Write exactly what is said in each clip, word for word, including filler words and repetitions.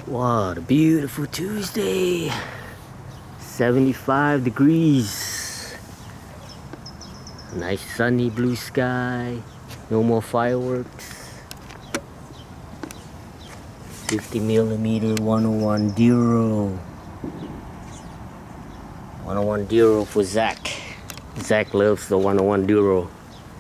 What a beautiful Tuesday. seventy-five degrees. Nice sunny blue sky. No more fireworks. fifty millimeter one oh one Duro. one oh one Duro for Zach. Zach loves the one oh one Duro.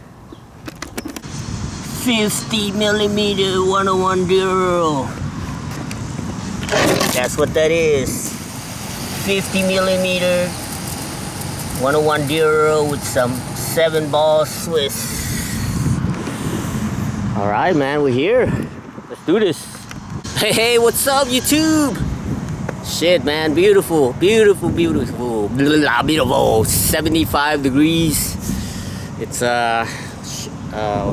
fifty millimeter one oh one Duro. That's what that is. fifty millimeter one oh one Duro with some seven ball Swiss. Alright, man, we're here. Let's do this. Hey, hey, what's up, YouTube? Shit, man, beautiful, beautiful, beautiful, blah, beautiful. seventy-five degrees. It's uh, uh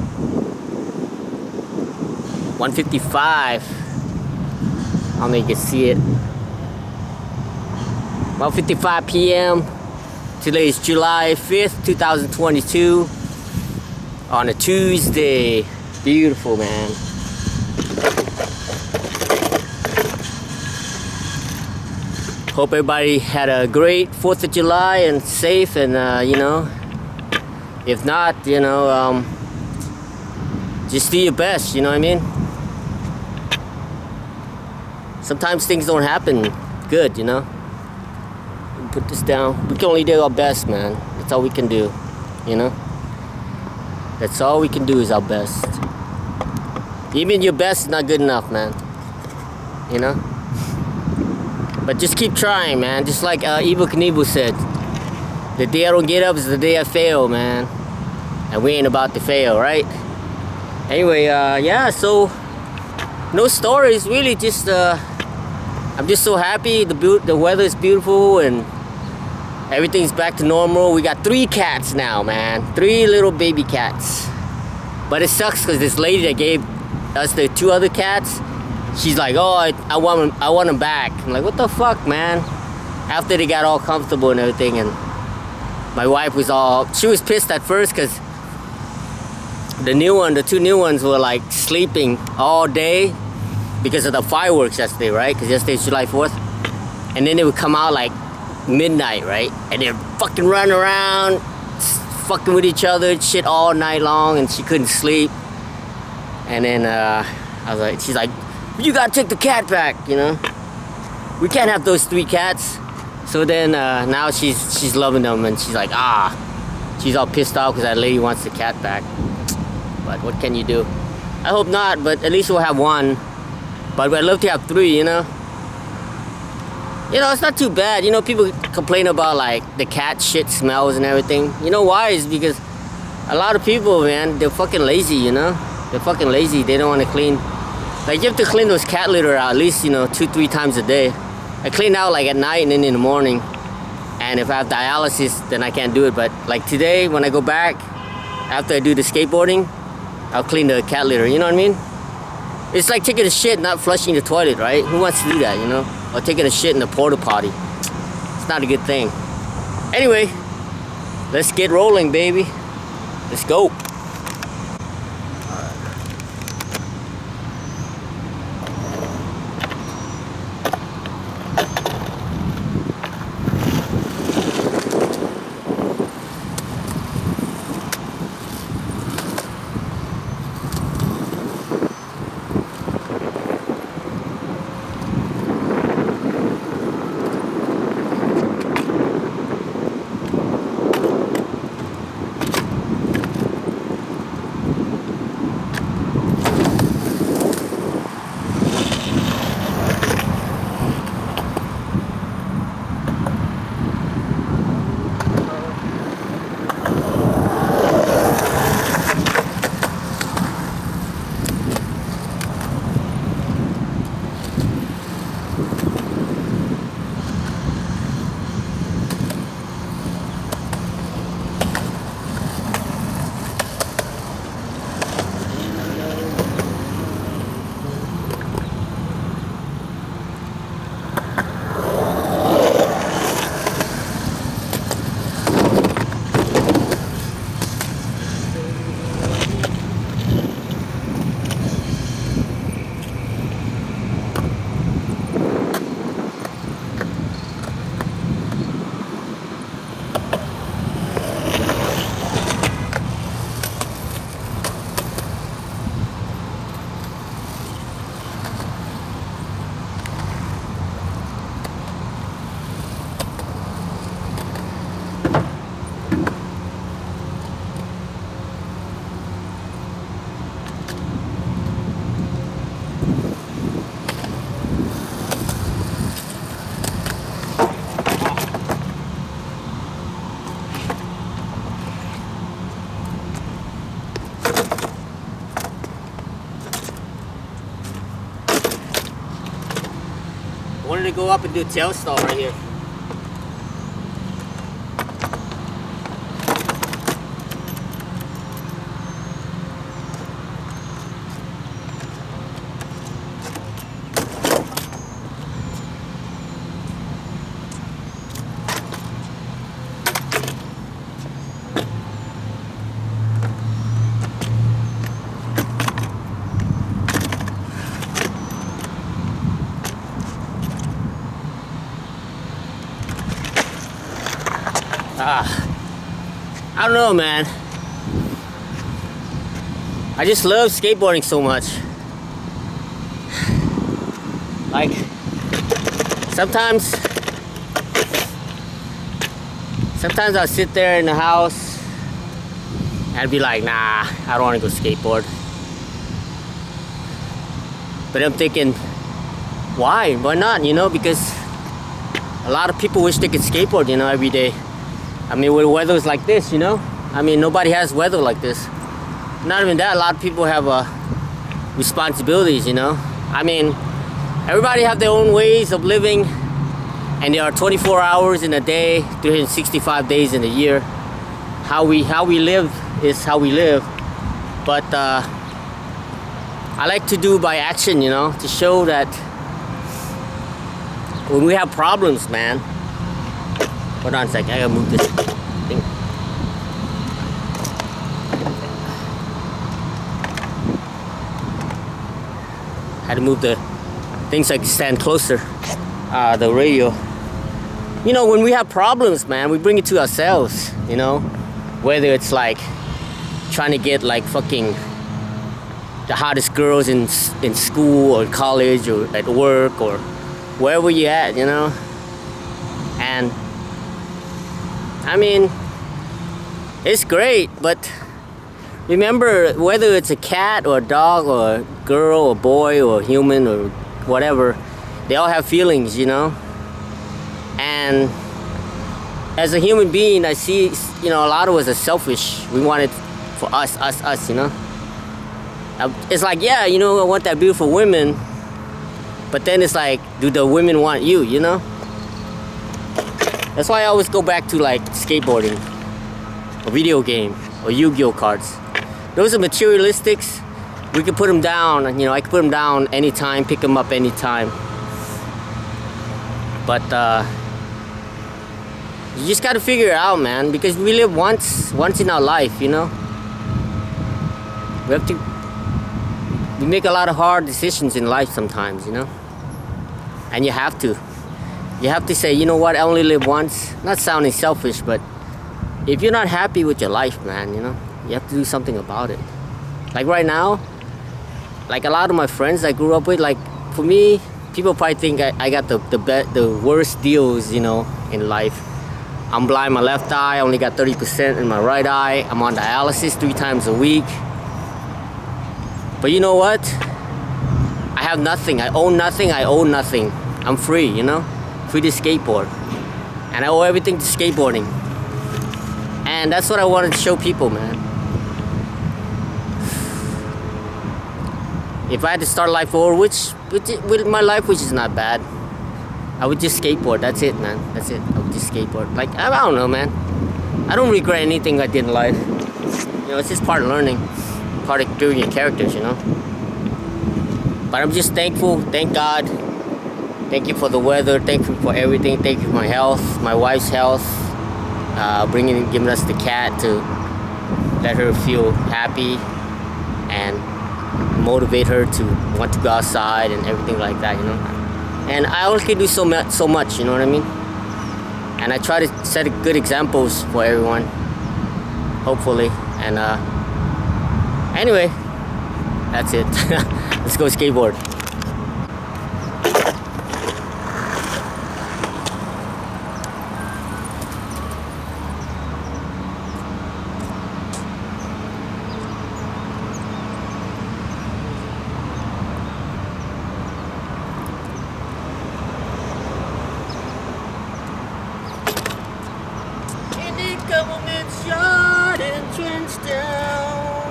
one fifty-five. I don't know if you can see it. one fifty-five p m Today is July fifth, two thousand twenty-two. On a Tuesday. Beautiful, man. Hope everybody had a great fourth of July and safe, and uh, you know, if not, you know, um, just do your best, you know what I mean? Sometimes things don't happen good, you know? Put this down. We can only do our best, man. That's all we can do, you know? That's all we can do is our best. Even your best is not good enough, man. You know? But just keep trying, man. Just like uh, Evel Knievel said, the day I don't get up is the day I fail, man. And we ain't about to fail, right? Anyway, uh, yeah, so no stories, really. Just uh, I'm just so happy. The the weather is beautiful and everything's back to normal. We got three cats now, man. Three little baby cats. But it sucks because this lady that gave us the two other cats, she's like, oh, I, I want them, I want them back. I'm like, what the fuck, man? After they got all comfortable and everything, and my wife was all, she was pissed at first because the new one, the two new ones were like sleeping all day because of the fireworks yesterday, right? Because yesterday's July fourth. And then they would come out like midnight, right? And they'd fucking run around, fucking with each other and shit all night long, and she couldn't sleep. And then uh, I was like, she's like, you gotta take the cat back, you know? We can't have those three cats. So then uh, now she's she's loving them, and she's like, ah, she's all pissed off because that lady wants the cat back. But what can you do? I hope not, but at least we'll have one. But I'd love to have three, you know? You know, it's not too bad. You know, people complain about, like, the cat shit smells and everything. You know why? It's because a lot of people, man, they're fucking lazy, you know? They're fucking lazy. They don't want to clean. Like, you have to clean those cat litter out at least, you know, two, three times a day. I clean out, like, at night and then in the morning. And if I have dialysis, then I can't do it. But, like, today, when I go back, after I do the skateboarding, I'll clean the cat litter, you know what I mean? It's like taking a shit, not flushing the toilet, right? Who wants to do that, you know? Or taking a shit in the porta potty. It's not a good thing. Anyway, let's get rolling, baby. Let's go. wanted to go up and do tail stall right here. Ah, I don't know, man. I just love skateboarding so much. Like, sometimes, sometimes I'll sit there in the house and be like, nah, I don't want to go skateboard. But I'm thinking, why? Why not? You know, because a lot of people wish they could skateboard, you know, every day. I mean, when weather's like this, you know? I mean, nobody has weather like this. Not even that, a lot of people have uh, responsibilities, you know? I mean, everybody have their own ways of living, and there are twenty-four hours in a day, three hundred sixty-five days in a year. How we, how we live is how we live. But uh, I like to do by action, you know? To show that when we have problems, man. Hold on a second, I gotta move this thing. Had to move the things so I can stand closer. Uh, the radio. You know, when we have problems, man, we bring it to ourselves, you know? Whether it's like trying to get like fucking the hottest girls in, in school or college or at work or wherever you at, you know? And I mean, it's great, but remember, whether it's a cat or a dog or a girl or boy or human or whatever, they all have feelings, you know? And as a human being, I see, you know, a lot of us are selfish. We want it for us, us, us, you know? It's like, yeah, you know, I want that beautiful woman, but then it's like, do the women want you, you know? That's why I always go back to like skateboarding, a video game, or Yu-Gi-Oh cards. Those are materialistics. We can put them down, you know, I can put them down anytime, pick them up anytime. But uh, you just gotta figure it out, man, because we live once, once in our life, you know? We have to, we make a lot of hard decisions in life sometimes, you know? And you have to. You have to say, you know what, I only live once. Not sounding selfish, but if you're not happy with your life, man, you know, you have to do something about it. Like right now, like a lot of my friends I grew up with, like for me, people probably think I, I got the the, be the worst deals, you know, in life. I'm blind in my left eye, I only got thirty percent in my right eye. I'm on dialysis three times a week. But you know what? I have nothing, I own nothing, I owe nothing. I'm free, you know? Free to skateboard. And I owe everything to skateboarding. And that's what I wanted to show people, man. If I had to start life over, which, which with my life, which is not bad, I would just skateboard. That's it, man. That's it. I would just skateboard. Like, I, I don't know, man. I don't regret anything I did in life. You know, it's just part of learning, part of doing your characters, you know. But I'm just thankful. Thank God. Thank you for the weather. Thank you for everything. Thank you for my health, my wife's health. Uh, bringing, giving us the cat to let her feel happy and motivate her to want to go outside and everything like that, you know. And I only can do so much, so much, you know what I mean. And I try to set good examples for everyone, hopefully. And uh, anyway, that's it. Let's go skateboard. Government shot and trenched down.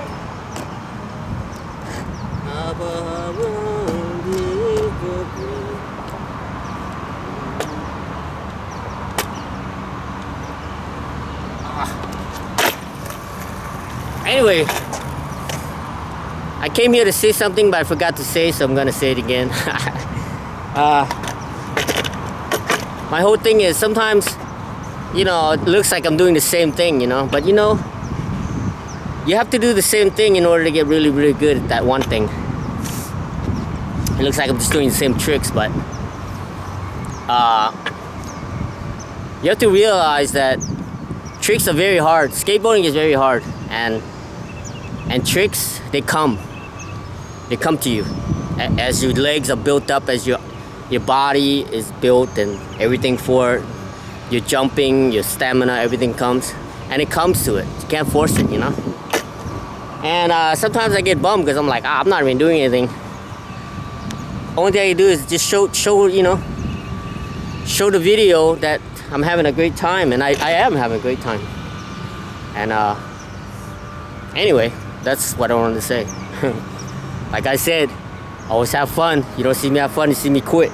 anyway, I came here to say something, but I forgot to say, so I'm gonna say it again. uh, my whole thing is sometimes, you know, it looks like I'm doing the same thing, you know, but you know, you have to do the same thing in order to get really, really good at that one thing. It looks like I'm just doing the same tricks, but uh, you have to realize that tricks are very hard. Skateboarding is very hard, and and tricks, they come. They come to you as your legs are built up, as your your body is built, and everything for it. Your jumping, your stamina, everything comes, and it comes to it. You can't force it, you know. And uh, sometimes I get bummed because I'm like, ah, I'm not even doing anything. Only thing I do is just show, show, you know, show the video that I'm having a great time, and I, I am having a great time. And uh, anyway, that's what I wanted to say. Like I said, always have fun. You don't see me have fun, you see me quit.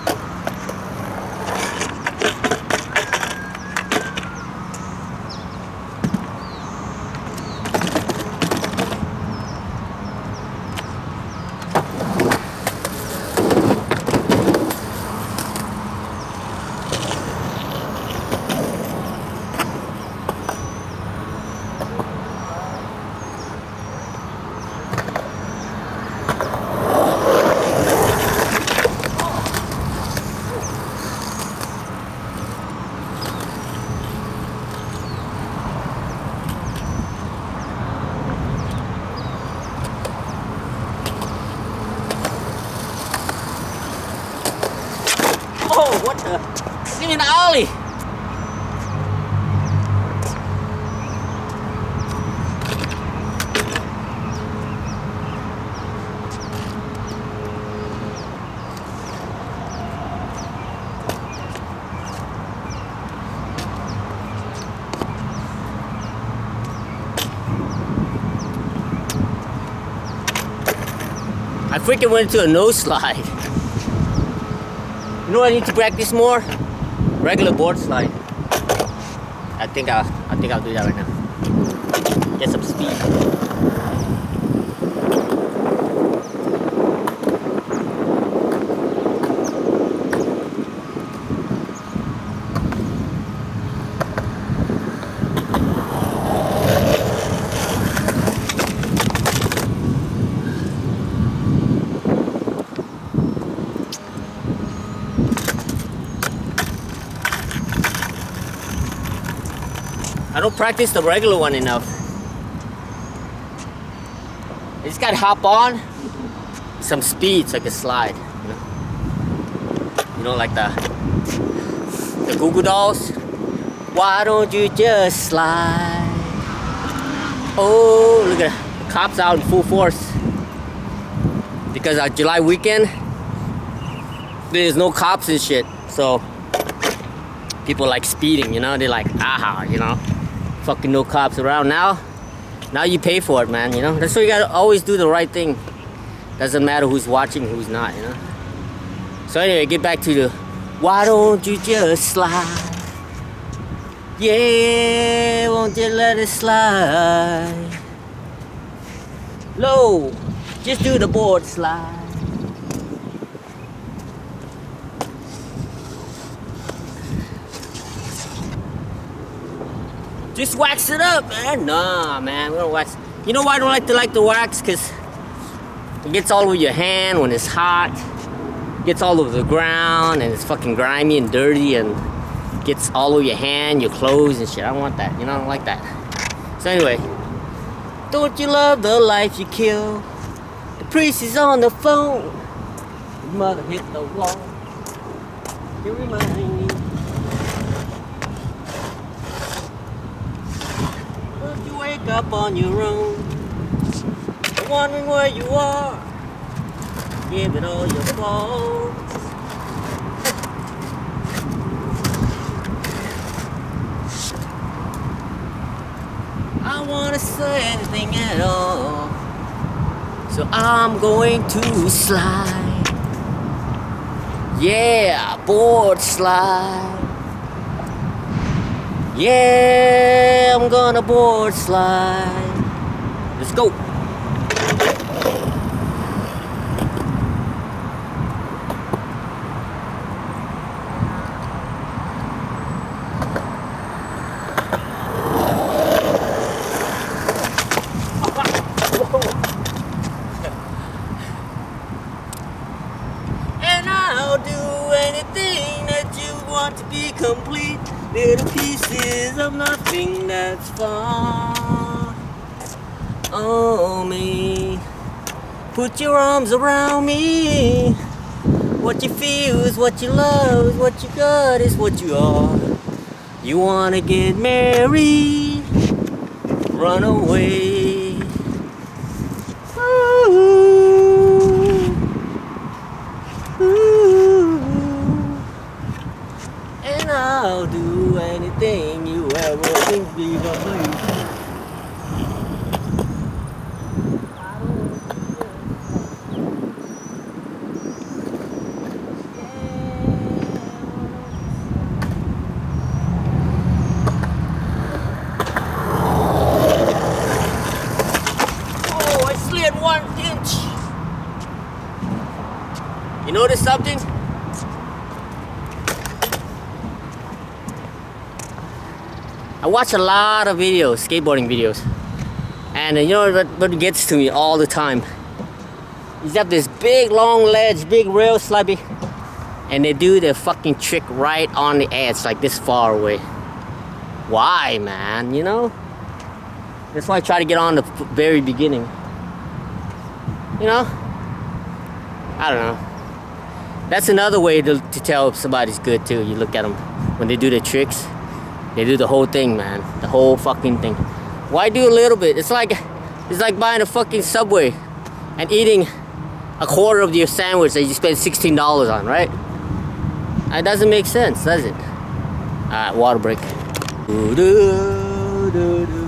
Oh, what the? Give me an ollie! I freaking went into a nose slide. You know what I need to practice more? Regular board slide. I think I'll, I think I'll do that right now. Get some speed. I don't practice the regular one enough. I just gotta hop on some speed so I can slide. You know, you know like the the Goo Goo Dolls. Why don't you just slide? Oh, look at the cops out in full force. Because our July weekend, there's no cops and shit. So people like speeding, you know. They're like, aha, you know. Fucking no cops around now. Now you pay for it, man, you know. That's why you gotta always do the right thing. Doesn't matter who's watching, who's not, you know. So anyway, get back to the why don't you just slide? Yeah, won't you let it slide? Low, just do the board slide. Just wax it up, man. Nah, man, we don't wax. You know why I don't like to like the wax? Cause it gets all over your hand when it's hot. It gets all over the ground and it's fucking grimy and dirty and gets all over your hand, your clothes and shit. I don't want that. You know, I don't like that. So anyway, don't you love the life you kill? The priest is on the phone. Your mother hit the wall. You remind me. Wake up on your own, wondering where you are. Give it all your faults. I wanna say anything at all, so I'm going to slide. Yeah, board slide. Yeah, I'm gonna board slide. Let's go. And I'll do anything that you want to be complete. Little pieces of nothing that's far on me. Put your arms around me. What you feel is what you love, what you got is what you are. You wanna get married, run away. Ooh, ooh. And I'll do anything you ever think be behind. One inch. You notice something? I watch a lot of videos, skateboarding videos, and you know what, what gets to me all the time? You have this big long ledge, big rail slabby, and they do the fucking trick right on the edge, like this far away. Why, man? You know? That's why I try to get on the very beginning. You know? I don't know. That's another way to, to tell if somebody's good too. You look at them when they do the tricks. They do the whole thing, man. The whole fucking thing. Why do a little bit? It's like it's like buying a fucking Subway and eating a quarter of your sandwich that you spent sixteen dollars on, right? That doesn't make sense, does it? Alright, water break. Doo -doo, doo -doo.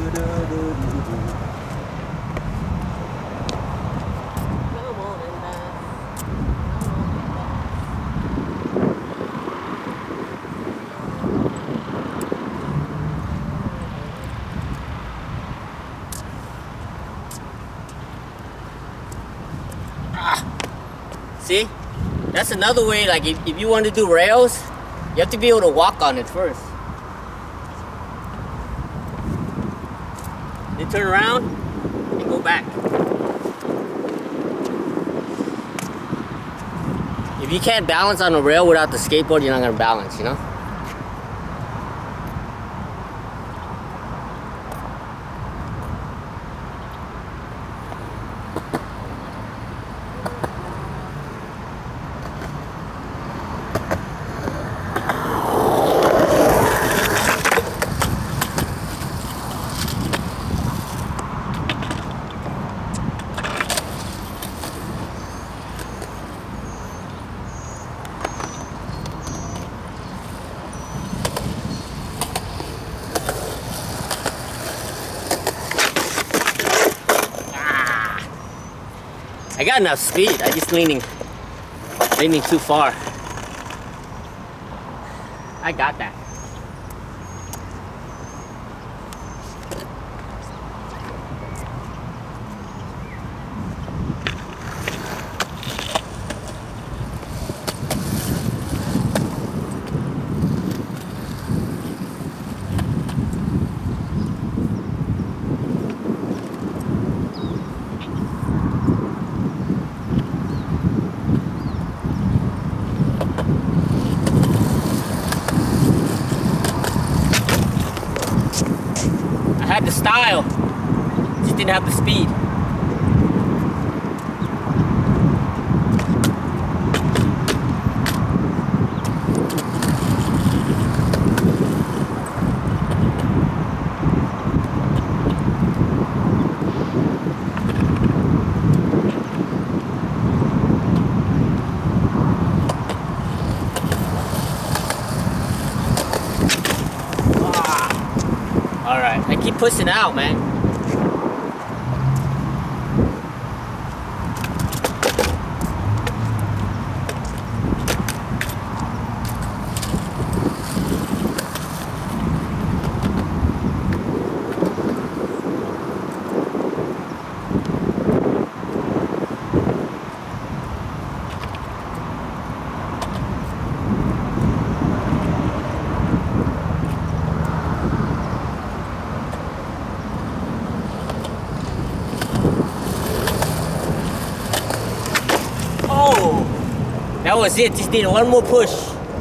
See? That's another way, like if, if you want to do rails, you have to be able to walk on it first. Then turn around and go back. If you can't balance on a rail without the skateboard, you're not going to balance, you know? I got enough speed. I just leaning, leaning too far. I got that. I had the style, just didn't have the speed. Alright, I keep pushing out, man. Whoa! That was it. Just need one more push.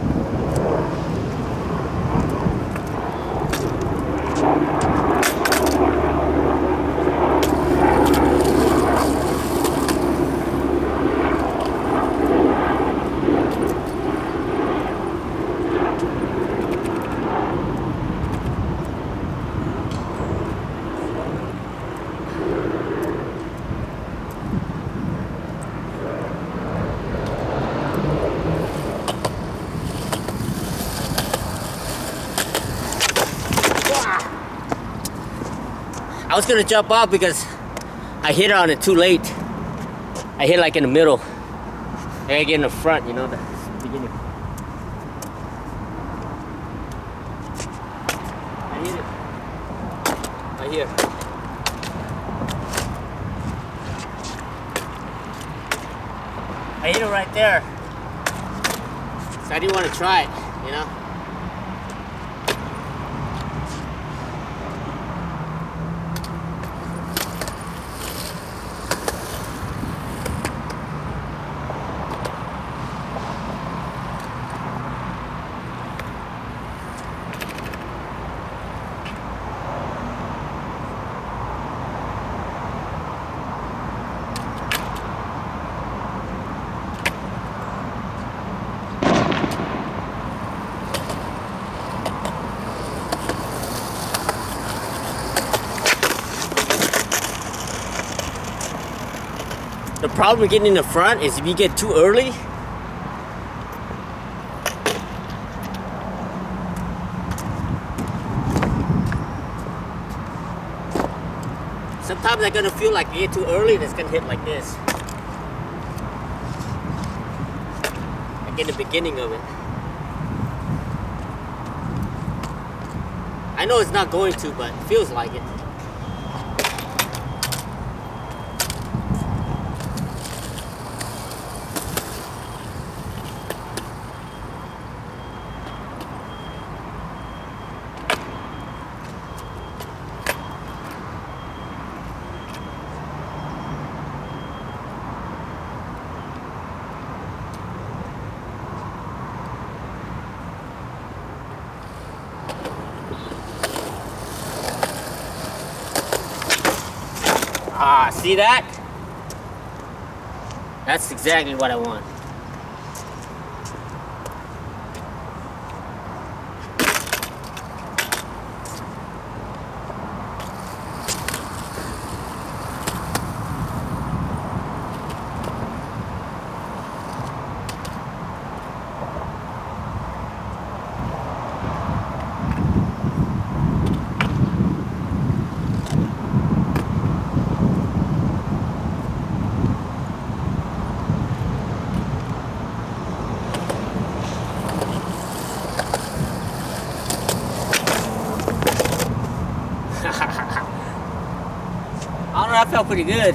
I was gonna jump off because I hit on it too late. I hit like in the middle. I gotta get in the front, you know, the beginning. I hit it right here. I hit it right there. So I didn't want to try it, you know. The problem with getting in the front is if you get too early, sometimes I'm gonna feel like you get too early and it's gonna hit like this. Like in the beginning of it. I know it's not going to, but it feels like it. Ah, see that? That's exactly what I want. I don't know, that felt pretty good.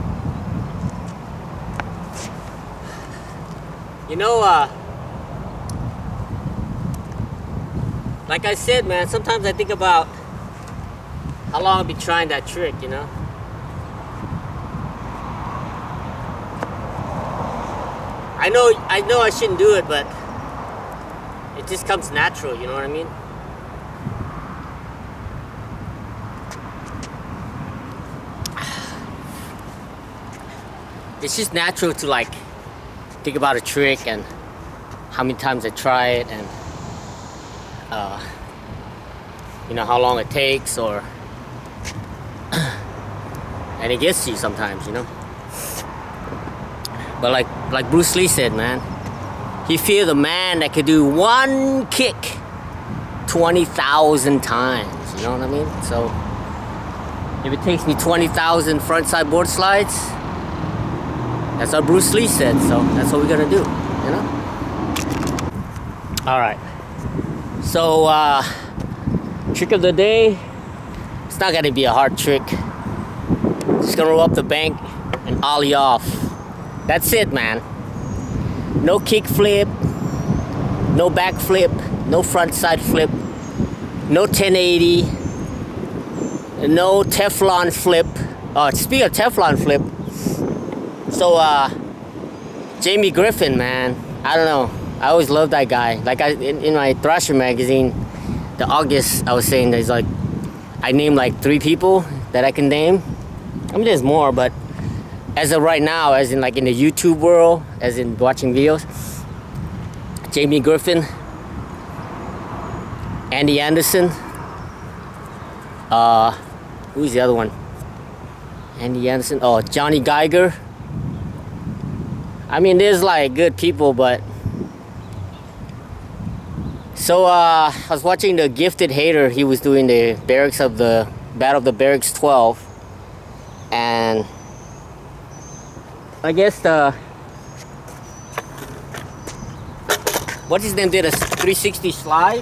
You know, uh, like I said, man, sometimes I think about how long I've been trying that trick, you know? I know, I know I shouldn't do it, but it just comes natural, you know what I mean? It's just natural to like think about a trick and how many times I try it and uh, you know how long it takes, or and it gets to you sometimes, you know. But like like Bruce Lee said, man, he feared the man that could do one kick twenty thousand times. You know what I mean? So if it takes me twenty thousand front side board slides, that's what Bruce Lee said, so that's what we're gonna do, you know? All right, so uh, trick of the day, it's not gonna be a hard trick. Just gonna roll up the bank and ollie off. That's it, man. No kick flip, no back flip, no front side flip, no ten eighty, no Teflon flip. Uh, speaking of Teflon flip, so uh, Jamie Griffin, man. I don't know. I always loved that guy. Like I in, in my Thrasher magazine, the August, I was saying there's like I named like three people that I can name. I mean, there's more, but as of right now, as in like in the YouTube world, as in watching videos, Jamie Griffin, Andy Anderson, uh, who's the other one? Andy Anderson, oh, Johnny Geiger. I mean, there's like good people, but so uh, I was watching the Gifted Hater. He was doing the barracks of the Battle of the Barracks twelve, and I guess the what's his name did a three sixty slide.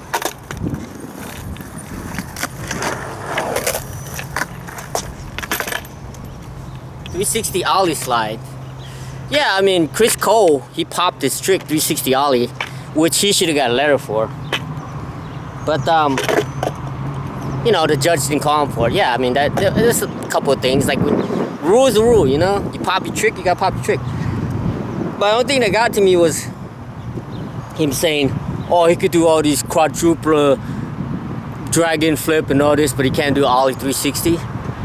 three sixty ollie slide. Yeah, I mean, Chris Cole, he popped this trick, three sixty ollie, which he should have got a letter for. But, um, you know, the judge didn't call him for it. Yeah, I mean, that there's a couple of things. Like, rule is a rule, you know? You pop your trick, you gotta pop your trick. But the only thing that got to me was him saying, oh, he could do all these quadruple dragon flip and all this, but he can't do ollie three sixty.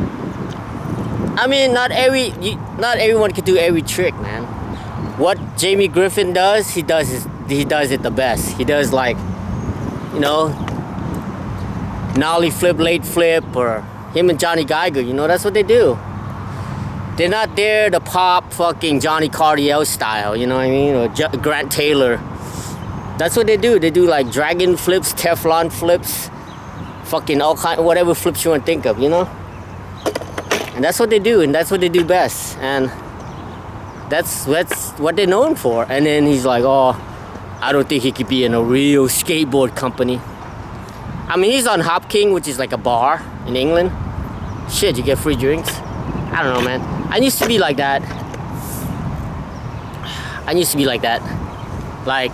I mean, not every, you, not everyone can do every trick, man. What Jamie Griffin does, he does his, he does it the best. He does like, you know, nollie flip, late flip, or him and Johnny Geiger. You know, that's what they do. They're not there to pop fucking Johnny Cardiel style. You know what I mean? Or J Grant Taylor. That's what they do. They do like dragon flips, Teflon flips, fucking all kind, whatever flips you want to think of. You know. And that's what they do, and that's what they do best, and that's that's what they're known for. And then he's like, oh, I don't think he could be in a real skateboard company. I mean, he's on Hop King, which is like a bar in England. Shit, you get free drinks. I don't know, man. I used to be like that. I used to be like that. Like,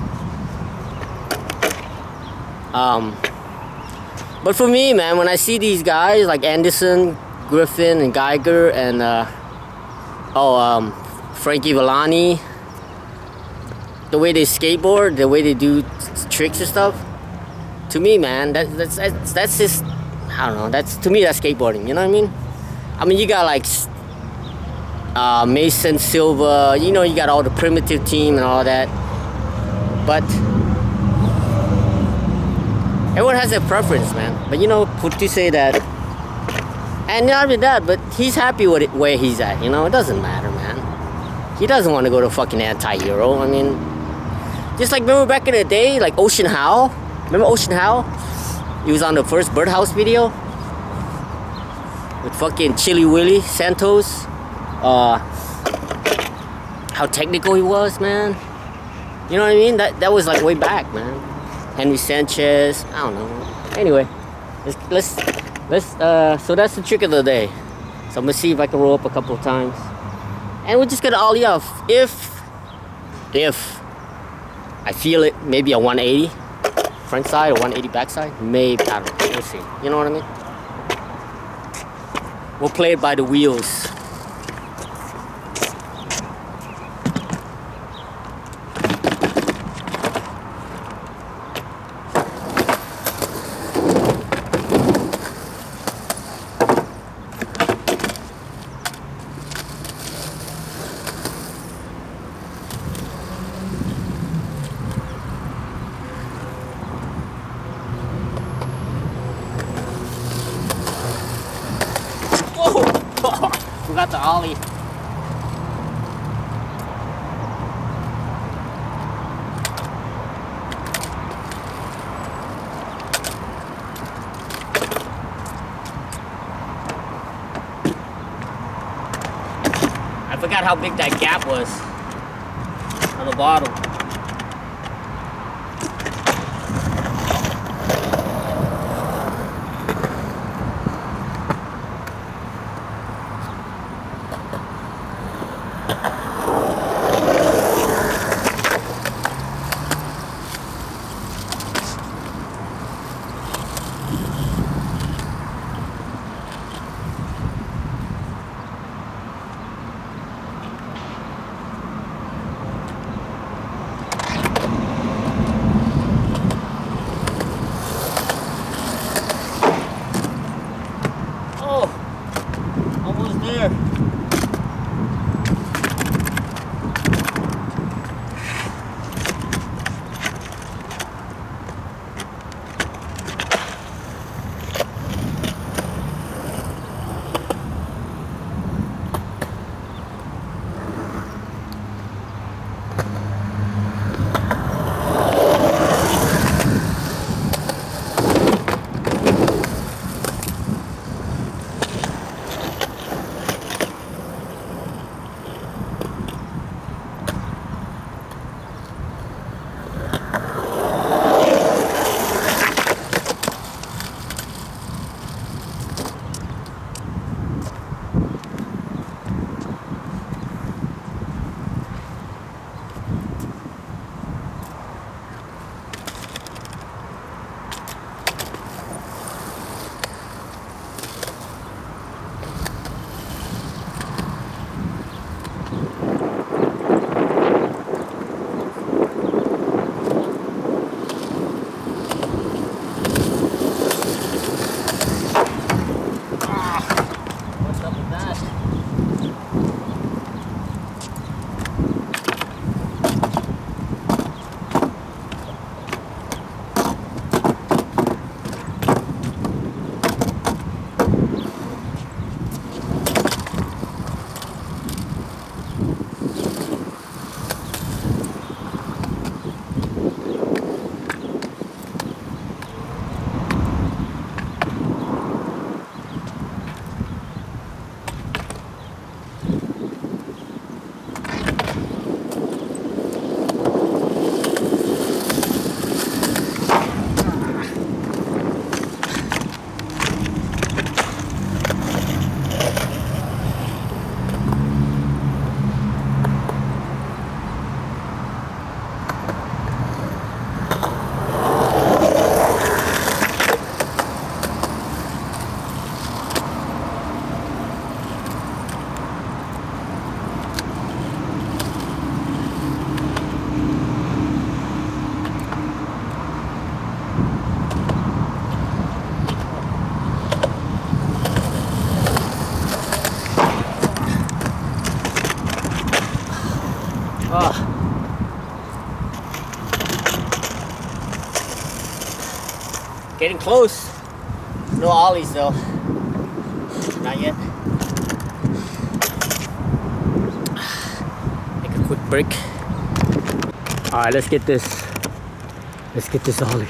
um, but for me, man, when I see these guys like Anderson, Griffin and Geiger and uh, oh um, Frankie Villani, the way they skateboard, the way they do tricks and stuff, to me, man, that, that's that's that's just, I don't know, that's to me that's skateboarding. You know what I mean? I mean, you got like uh, Mason Silva, you know, you got all the Primitive team and all that, but everyone has their preference, man. But you know, put to say that. And not only that, but he's happy with it where he's at, you know? It doesn't matter, man. He doesn't want to go to fucking anti-hero. I mean, just like, remember back in the day, like Ocean Howl? Remember Ocean Howl? He was on the first Birdhouse video with fucking Chili Willy Santos. Uh, how technical he was, man. You know what I mean? That that was like way back, man. Henry Sanchez, I don't know. Anyway, let's... let's Let's, uh, so that's the trick of the day. So I'm gonna see if I can roll up a couple of times. And we're just gonna ollie off. If, if I feel it, maybe a one eighty front side or one eighty back side. Maybe, I don't know, we'll see. You know what I mean? We'll play it by the wheels. Forgot the ollie. I forgot how big that gap was on the bottom. Getting close. No ollies though. Not yet. Take a quick break. Alright, let's get this. Let's get this ollie.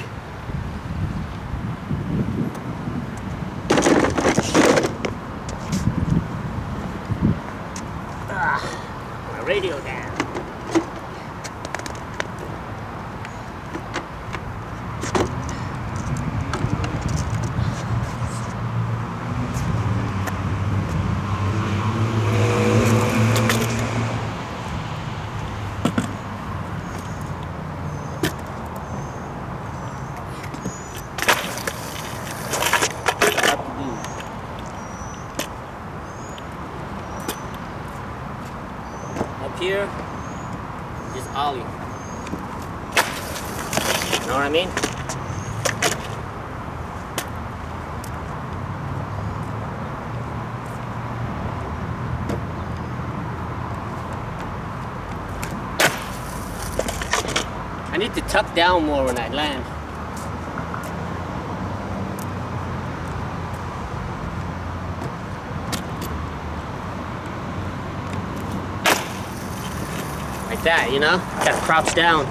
Ah, my radio down. Here, just ollie. You know what I mean? I need to tuck down more when I land. Like that, you know? Gotta crouch down.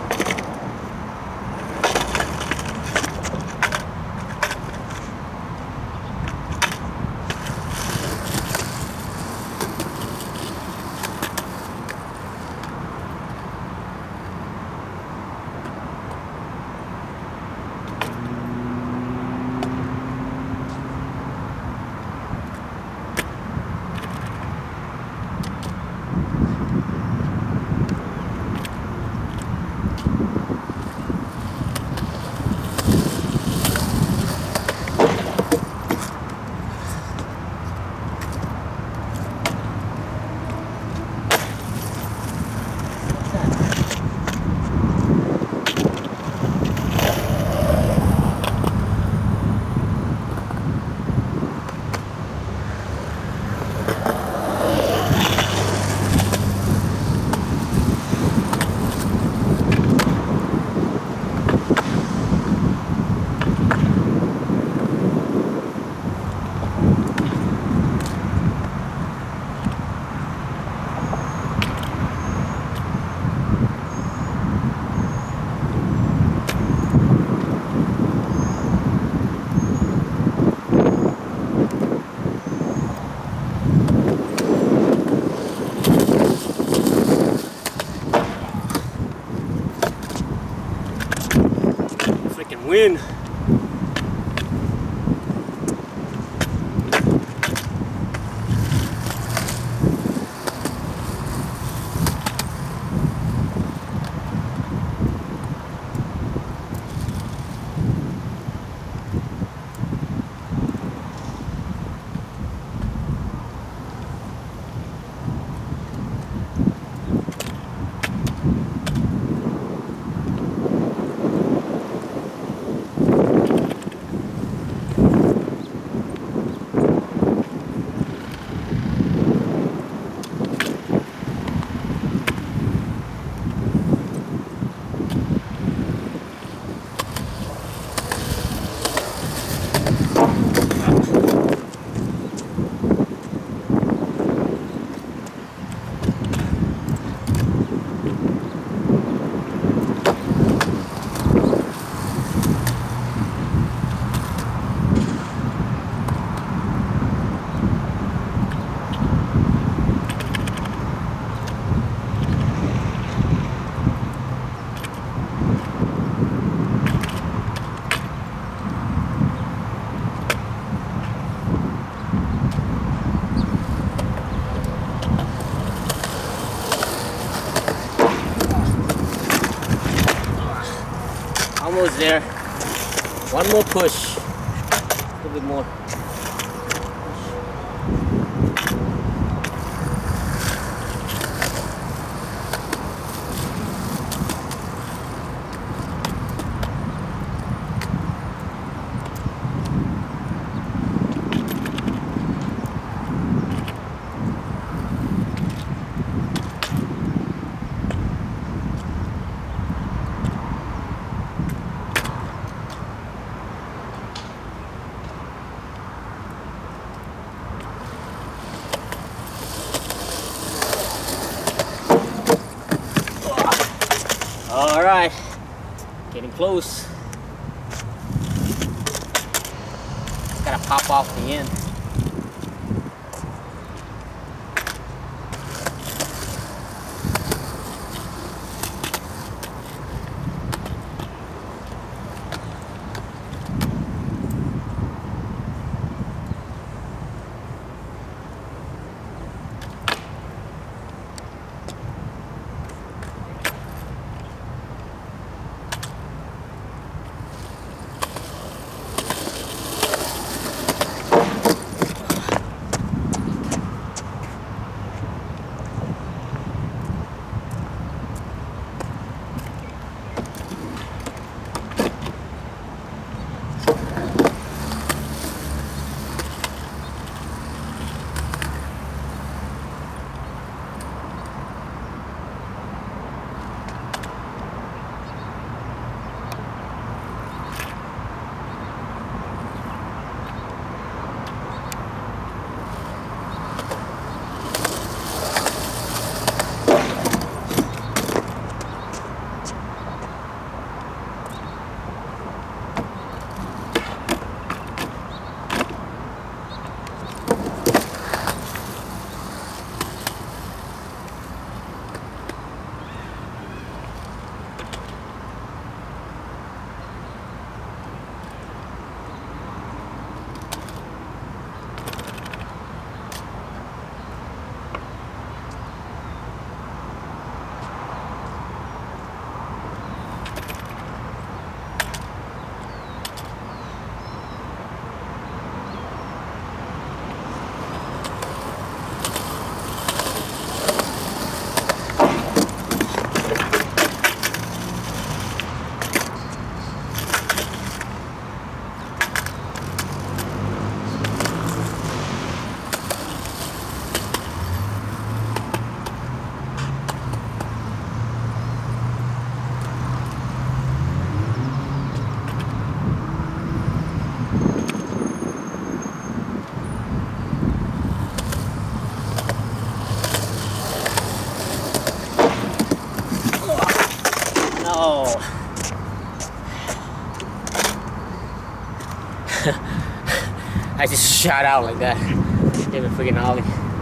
Win. Almost there. One more push. A little bit more. All right, getting close. Gotta pop off the end. I just shot out like that. Did a freaking ollie.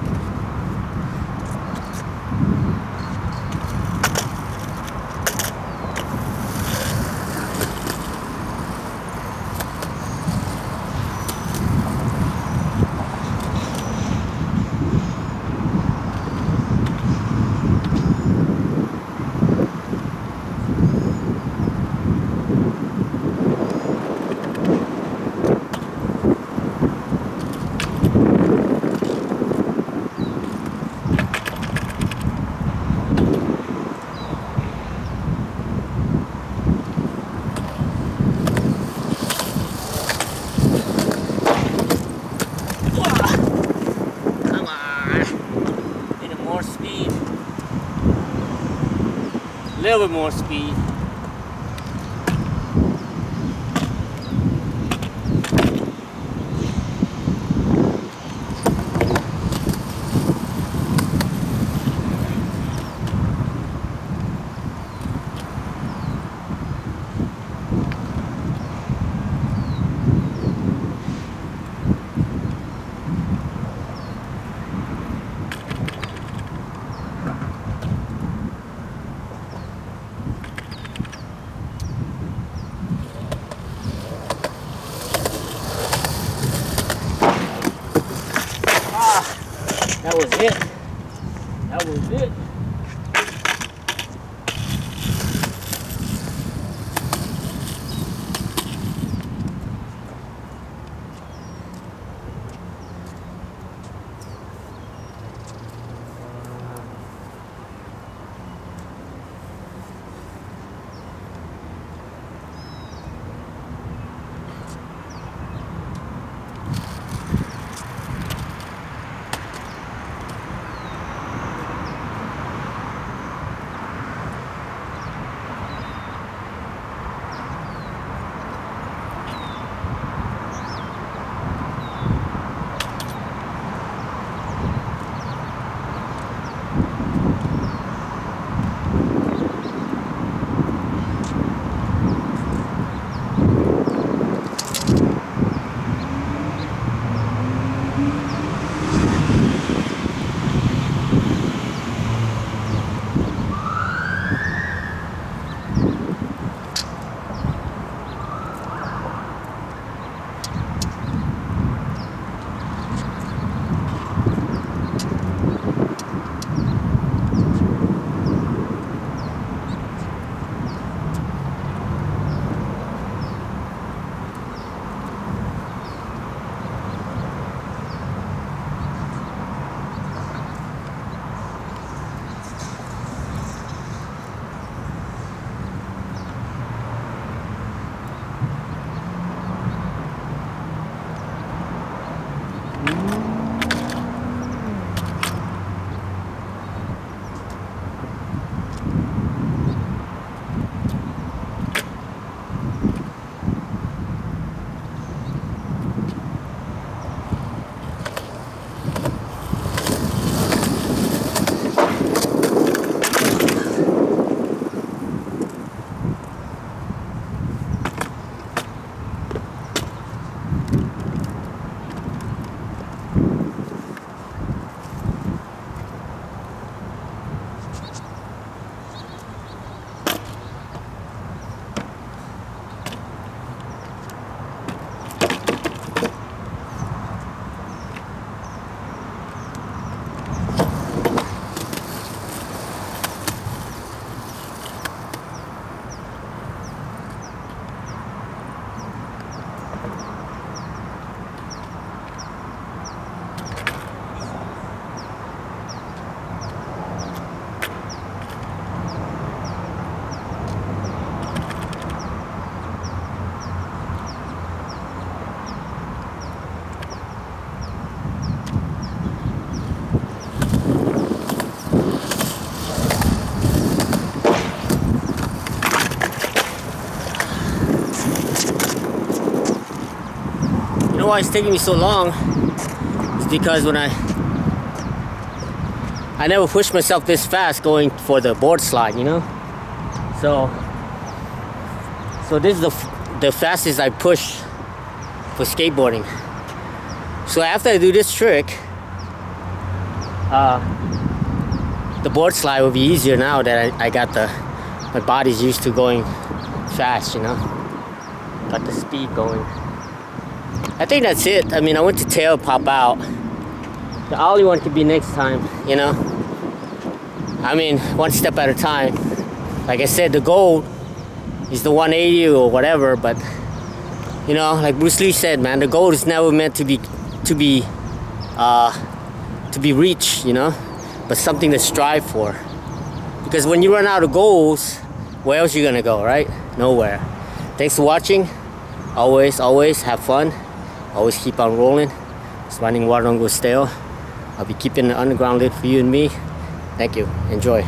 A little bit more speed. That was it. That was it. know why it's taking me so long? It's because when I I never pushed myself this fast going for the board slide, you know. So so this is the the fastest I push for skateboarding. So after I do this trick, uh, the board slide will be easier now that I, I got the my body's used to going fast, you know. Got the speed going. I think that's it. I mean, I went to tail pop out. The ollie one could be next time, you know. I mean, one step at a time. Like I said, the goal is the one eighty or whatever, but you know, like Bruce Lee said, man, the goal is never meant to be to be uh, to be reached, you know, but something to strive for. Because when you run out of goals, where else are you gonna go, right? Nowhere. Thanks for watching. Always, always have fun. Always keep on rolling. It's running water don't go stale. I'll be keeping the underground lit for you and me. Thank you. Enjoy.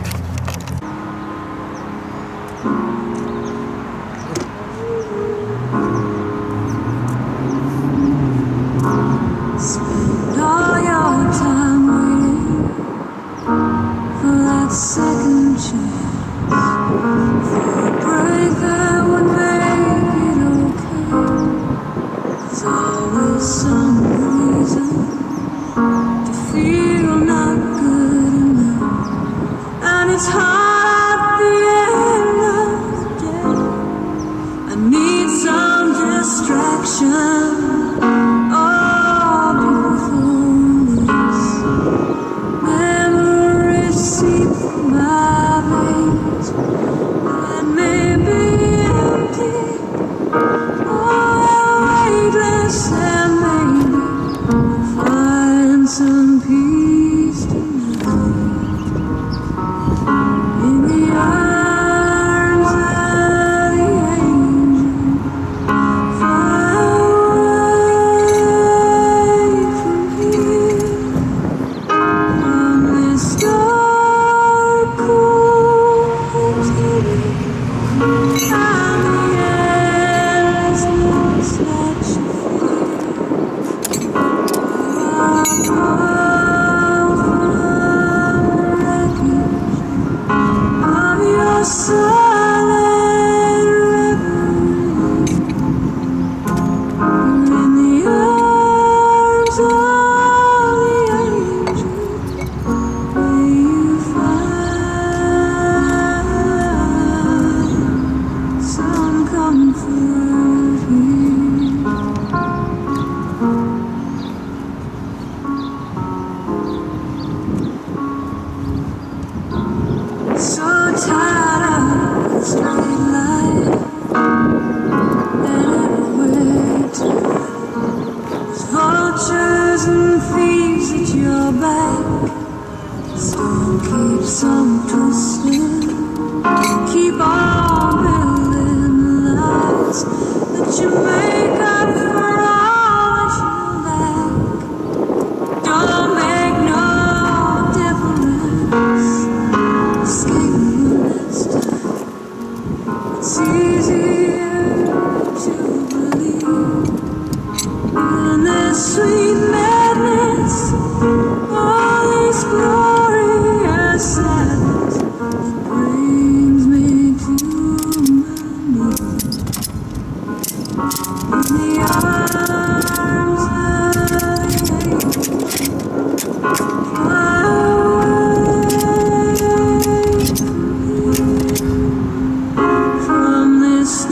Spend all your time waiting for that second chance, for a break that would make it okay. There's always some reason to feel not good enough, and it's hard at the end of the day. I need some distraction. Oh, beautiful is memories seep through my veins that may be empty, oh, weightless, and maybe I'll find some peace tonight in the arms of the angel, far away from here, from this dark, cold city, and the endlessness that you feel. I'm far from the wreckage of your silent river. You're in the arms of the angel. May you find some comfort here. So tired of the straight line and everywhere to there's vultures and thieves at your back. The storm keeps on twisting. Keep on building the lies that you make up for all that you lack. Don't make no difference. Escaping this time. It's easier to believe in this sweet madness, all this glorious sadness that brings me to my knees. In the arms of the angel, fly away from this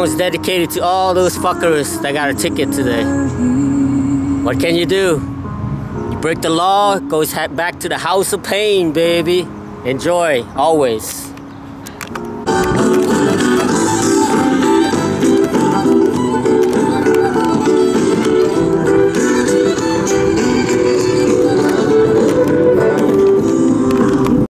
is dedicated to all those fuckers that got a ticket today. What can you do? You break the law, it goes back to the house of pain, baby. Enjoy, always.